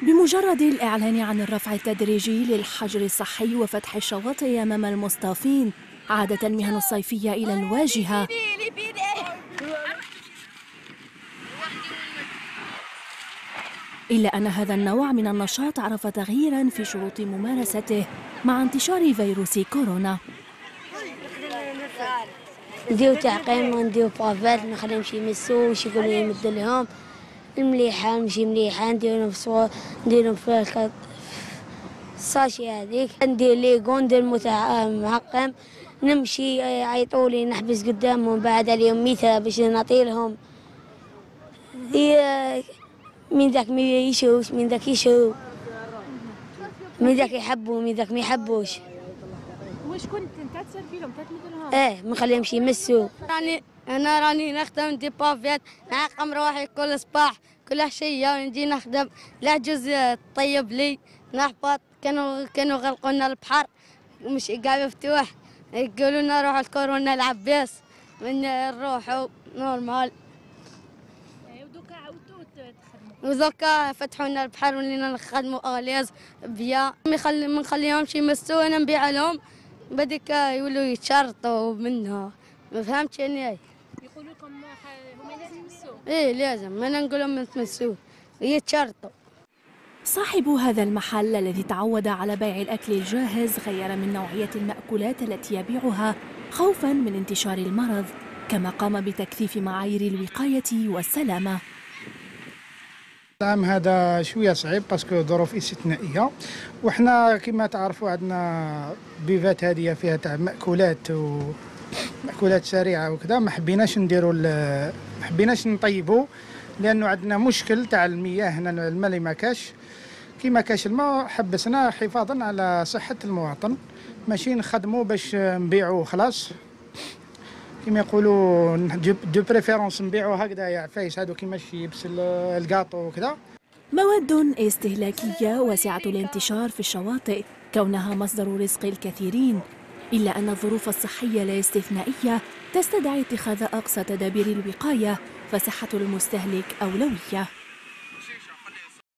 بمجرد الإعلان عن الرفع التدريجي للحجر الصحي وفتح الشواطئ أمام المصطافين عادت المهن الصيفية إلى الواجهة، إلا أن هذا النوع من النشاط عرف تغييراً في شروط ممارسته مع انتشار فيروس كورونا. نديو تعقيم ونديو بافات نخليهم شي يمسوا وشي يقولوا يمد لهم المليحة مشي مليحة نديرهم في الساشي هذيك ندير ليغو ندير معقم نمشي يعيطولي نحبس قدامهم بعد اليوم ميتة باش نعطيلهم من ذاك ما يشوش من ذاك يشوف من ذاك يحبوا من ذاك ما يحبوش. واش كنت انت تسربي لهم تمد لهم؟ ما نخليهمش يمسوا. راني نخدم دي بافيات نعقم روحي كل صباح كل عشيه ونجي نخدم العجوز طيب لي نهبط كانوا غلقونا البحر مش قاعد مفتوح يقولوا لنا روحوا الكورونا العباس من نروحوا نورمال. ودوكا عاودتوا تخدموا ودوكا فتحوا لنا البحر ولينا نخدموا الياز بيا ما نخليهمش يمسوا انا نبيع لهم بديك يولوا يتشرطوا منها ما فهمتش انا. يقولوا لكم هما لازم يمسوه؟ لازم انا نقول لهم ما تمسوه يتشرطوا. صاحب هذا المحل الذي تعود على بيع الأكل الجاهز غير من نوعية المأكولات التي يبيعها خوفاً من انتشار المرض، كما قام بتكثيف معايير الوقاية والسلامة. العام هذا شويه صعيب باسكو ظروف استثنائيه وحنا كما تعرفوا عندنا بيفات هذه فيها تاع مأكولات ومأكولات سريعه وكذا ما حبيناش نطيبوا لانه عندنا مشكل تاع المياه هنا الماء ما كاش كيما كاش الماء حبسنا حفاظا على صحه المواطن ماشي نخدموا باش نبيعوا خلاص كما يقولوا دو بريفيرونس نبيعوا هكذا يا عفايس هادو كيما الشيبس الكاطو وكذا. مواد استهلاكية واسعة الانتشار في الشواطئ كونها مصدر رزق الكثيرين، إلا أن الظروف الصحية الاستثنائية تستدعي اتخاذ أقصى تدابير الوقاية، فصحة المستهلك أولوية.